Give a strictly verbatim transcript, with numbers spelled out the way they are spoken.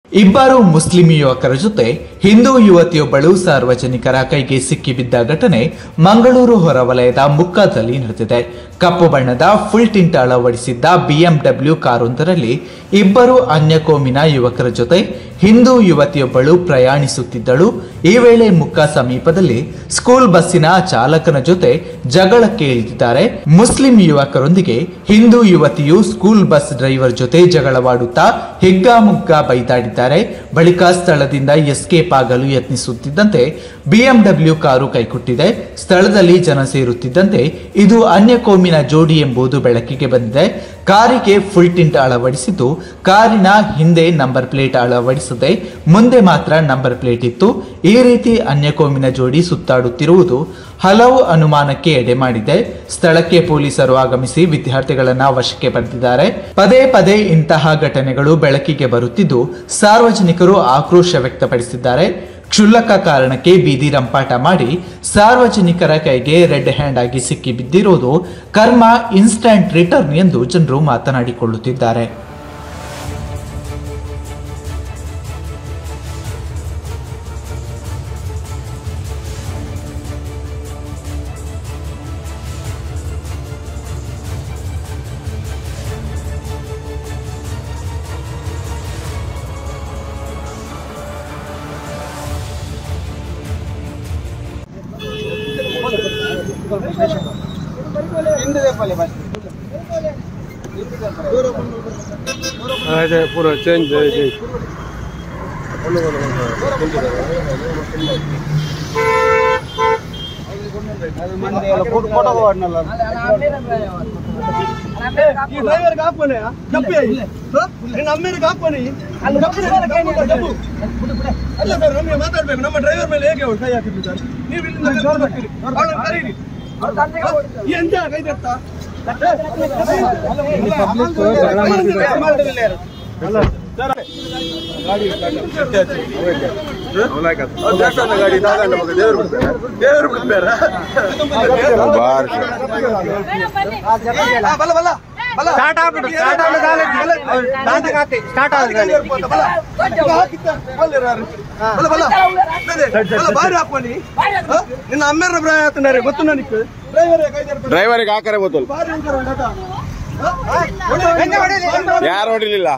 ಇಬ್ಬರು ಮುಸ್ಲಿಂ ಯುವಕರ ಜೊತೆ ಹಿಂದೂ ಯುವತಿಯೊಬ್ಬಳು ಸಾರ್ವಜನಿಕರ ಕೈಗೆ ಸಿಕ್ಕಿಬಿದ್ದ ಘಟನೆ ಮಂಗಳೂರು ಹೊರವಲಯದ ಮುಕ್ಕಾದಲ್ಲಿ ನಡೆದಿದೆ. ಕಪ್ಪು ಬಣ್ಣದ ಫುಲ್ ಟಿಂಟ್ ಅಳವಡಿಸಿದ್ದ ಬಿಎಂಡಬ್ಲ್ಯೂ ಕಾರೊಂದರಲ್ಲಿ ಇಬ್ಬರು ಅನ್ಯಕೋಮಿನ ಯುವಕರ ಜೊತೆ ಹಿಂದೂ ಯುವತಿಯೊಬ್ಬಳು ಪ್ರಯಾಣಿಸುತ್ತಿದ್ದಳು. ಈ ವೇಳೆ ಮುಕ್ಕ ಸಮೀಪದಲ್ಲಿ ಸ್ಕೂಲ್ ಬಸ್ಸಿನ ಚಾಲಕನ ಜೊತೆ ಜಗಳಕ್ಕೆ ಇಳಿದಿದ್ದಾರೆ. ಮುಸ್ಲಿಂ ಯುವಕರೊಂದಿಗೆ ಹಿಂದೂ ಯುವತಿಯು ಸ್ಕೂಲ್ ಬಸ್ ಡ್ರೈವರ್ ಜೊತೆ ಜಗಳವಾಡುತ್ತಾ ಹಿಗ್ಗಾಮುಗ್ಗಾ ಬೈದಾಡಿದ್ದಾರೆ. ಬಳಿಕ ಸ್ಥಳದಿಂದ ಎಸ್ಕೇಪ್ ಆಗಲು ಯತ್ನಿಸುತ್ತಿದ್ದಂತೆ ಬಿಎಂಡಬ್ಲ್ಯೂ ಕಾರು ಕೈಕೊಟ್ಟಿದೆ. ಸ್ಥಳದಲ್ಲಿ ಜನ ಸೇರುತ್ತಿದ್ದಂತೆ ಇದು ಅನ್ಯಕೋಮಿನ ಜೋಡಿ ಎಂಬುದು ಬೆಳಕಿಗೆ ಬಂದಿದೆ. ಕಾರಿಗೆ ಫುಲ್ ಟಿಂಟ್ ಅಳವಡಿಸಿದ್ದು ಕಾರಿನ ಹಿಂದೆ ನಂಬರ್ ಪ್ಲೇಟ್ ಅಳವಡಿಸದೆ ಮುಂದೆ ಮಾತ್ರ ನಂಬರ್ ಪ್ಲೇಟ್ ಇತ್ತು. ಈ ರೀತಿ ಅನ್ಯಕೋಮಿನ ಜೋಡಿ ಸುತ್ತಾಡುತ್ತಿರುವುದು ಹಲವು ಅನುಮಾನಕ್ಕೆ ಎಡೆ ಮಾಡಿದೆ. ಸ್ಥಳಕ್ಕೆ ಪೊಲೀಸರು ಆಗಮಿಸಿ ವಿದ್ಯಾರ್ಥಿಗಳನ್ನ ವಶಕ್ಕೆ ಪಡೆದಿದ್ದಾರೆ. ಪದೇ ಪದೇ ಇಂತಹ ಘಟನೆಗಳು ಬೆಳಕಿಗೆ ಬರುತ್ತಿದ್ದು ಸಾರ್ವಜನಿಕರು ಆಕ್ರೋಶ ವ್ಯಕ್ತಪಡಿಸಿದ್ದಾರೆ. ಕ್ಷುಲ್ಲಕ ಕಾರಣಕ್ಕೆ ಬೀದಿ ರಂಪಾಟ ಮಾಡಿ ಸಾರ್ವಜನಿಕರ ಕೈಗೆ ರೆಡ್ ಹ್ಯಾಂಡ್ ಆಗಿ ಸಿಕ್ಕಿ ಬಿದ್ದಿರುವುದು ಕರ್ಮ ಇನ್ಸ್ಟಂಟ್ ರಿಟರ್ನ್ ಎಂದು ಜನರು ಮಾತನಾಡಿಕೊಳ್ಳುತ್ತಿದ್ದಾರೆ. पूरा चेंज ड्राइवर ಮಾತಾಡ್ಬೇಕು. ನಮ್ಮ ಡ್ರೈವರ್ ಮೇಲೆ ಹೇಗೆ ಕೈ ಹಾಕಿದ್ದಾರೆ ನೀವು? ಎಂತ ಕೈದತ್ತ ಗಾಡಿ ದೇವರು ದೇವರು ಬಿಡ್ತಾರ ಬಲ ಬಲ ಬಾರಿ ಹಾಕೋನಿ ನಿನ್ನ ಅಮ್ಮೇರ ಪ್ರಾಯ ಆತನಾರೆ ಗೊತ್ತು ನನಗೆ ಡ್ರೈವರಿಗೆ ಹಾಕರೆ ಗೊತ್ತು ಯಾರು ಹೊಡಿಲಿಲ್ಲ.